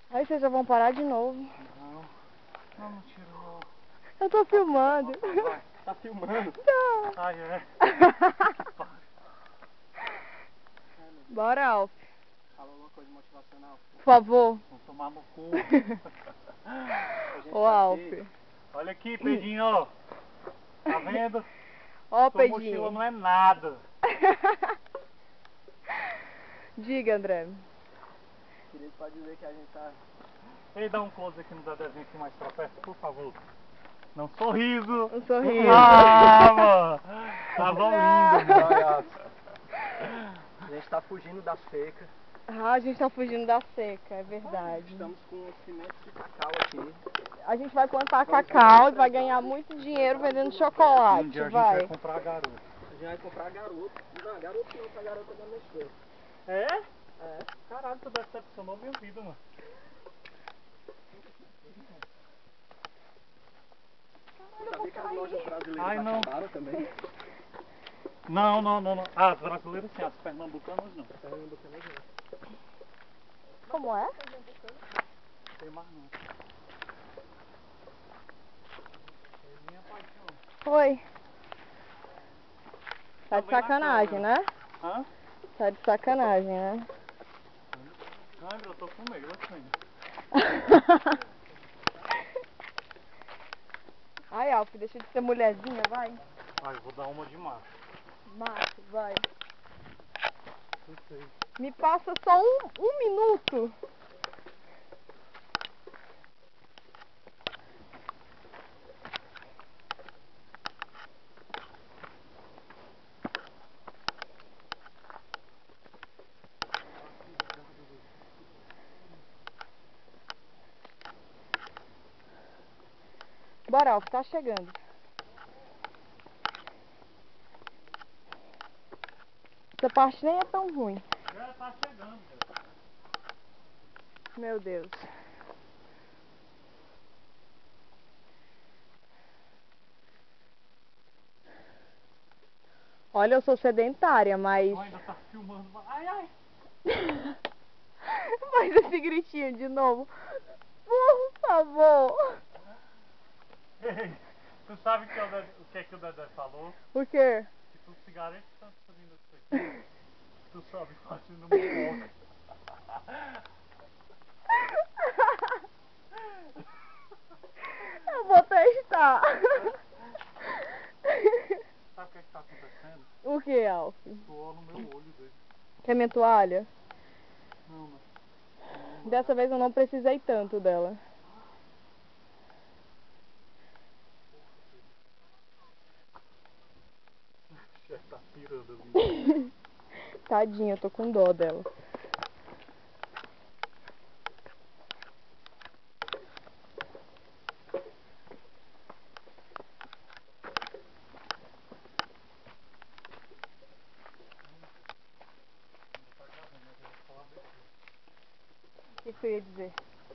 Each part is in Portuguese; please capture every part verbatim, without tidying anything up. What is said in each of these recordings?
Aí vocês já vão parar de novo. Não, não, não tiro não. Eu tô filmando. Vai, tá filmando? Tá. Ai, é. Que pariu. Bora, Alf. Fala alguma coisa motivacional. Por favor. Vamos tomar no cu. Ô, Alf. Olha aqui, Pedrinho, ó. Tá vendo? Ó, Sua mochila Pedrinho. não é nada. Diga, André. Queria só dizer que a gente tá... Ei, dá um close aqui no Dedezinho aqui mais pra perto, por favor. Não, sorriso. Um sorriso. Ah, mano. Tava lindo, mano. A gente tá fugindo da seca. Ah, a gente tá fugindo da seca, é verdade. Estamos com sementes de cacau aqui. A gente vai plantar cacau e vai ganhar muito dinheiro vendendo chocolate, Um dia a gente vai. vai comprar garoto. A gente vai comprar garoto. Não, garoto não, pra garota não mexer. É? É. Caralho, tu decepcionou minha vida, mano. Sabia que as lojas brasileiras Ai, não. acabaram também? Não, não, não, não. Ah, as brasileiras sim, as pernambucanas não. Pernambucanas não. Como é? Tem mais não. É minha paixão. Oi. Tá de Também na sacanagem, câmera. né? Hã? Tá de sacanagem, né? Não, eu tô com medo, assim. Ai, Alf, deixa de ser mulherzinha, vai. Ah, eu vou dar uma de macho. Macho, vai. Não sei. Me passa só um, um minuto. Bora, Alf, tá chegando. Essa parte nem é tão ruim. Já tá chegando, cara. Meu Deus. Olha, eu sou sedentária, mas... Não, ainda tá filmando. Ai, ai. Faz esse gritinho de novo. Por favor. Ei, tu sabe que é o, Dedé, o que é que o Dedé falou? O quê? Que tu cigarete tá subindo isso aqui. Tu sobe fazendo um pouco. Eu vou testar. Sabe o que é que tá acontecendo? O que, Alf? Suor no meu olho dele. Quer minha toalha? Não, não. Dessa vez eu não precisei tanto dela. Já tá pirando ali. Tadinha, eu tô com dó dela. O que você ia dizer?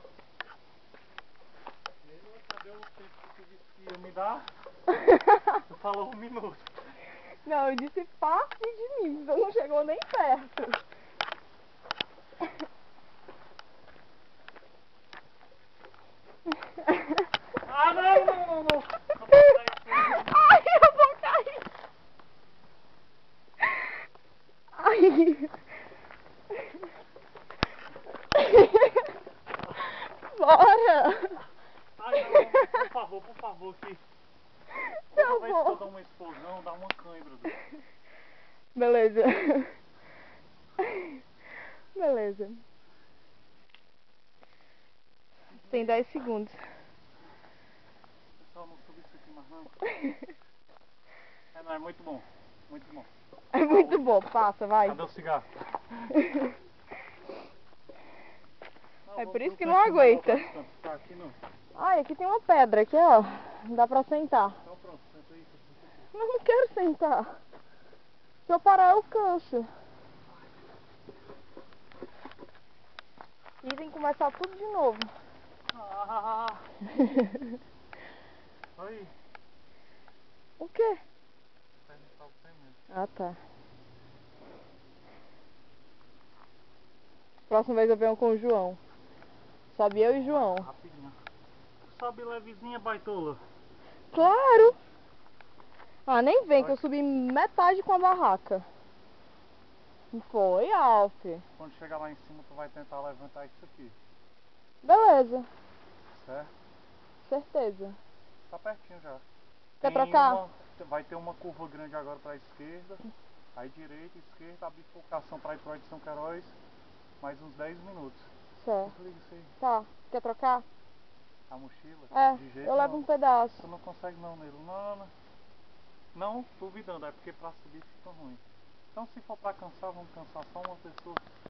Cadê o tempo que tu disse que ia me dar? Tu falou um minuto. Não, eu disse passe de mim, você não chegou nem perto. Ah, não, não, não, não. Ai, eu vou cair. Ai. Bora. Ai, não, não, por favor, por favor, que toda Eu vez que eu vou. dou uma explosão, dá uma cãibra. Beleza. Beleza. Tem dez segundos. Pessoal, não subi isso aqui mais não. É, não, é muito bom, muito bom. É muito bom, passa, vai. Cadê o cigarro? É por isso que não aguenta. Tá aqui não. Ai, aqui tem uma pedra aqui, ó. Dá pra sentar. Então pronto, senta aí. Mas eu não quero sentar. Se eu parar, eu canso. E tem que começar tudo de novo. Ah, aí. O quê? Perguntar você mesmo. Ah, tá. Próxima vez eu venho com o João. Sobe eu e João. Rapidinho. Sobe levezinha, baitola. Claro! Ah, nem vem que eu subi metade com a barraca. Foi, Alf. Quando chegar lá em cima, tu vai tentar levantar isso aqui. Beleza, Certo? certeza. Tá pertinho já. Quer Tem trocar? uma- vai ter uma curva grande agora pra esquerda. Aí direita, esquerda, a bifurcação pra ir pro de São Queiroz. Mais uns dez minutos. Certo. Desliga isso aí. Tá, quer trocar? A mochila? É, De jeito eu levo não. um pedaço. Tu não consegue não, Nilo. Não, não. Não duvidando, é porque pra subir fica ruim. Então se for pra cansar, vamos cansar só uma pessoa.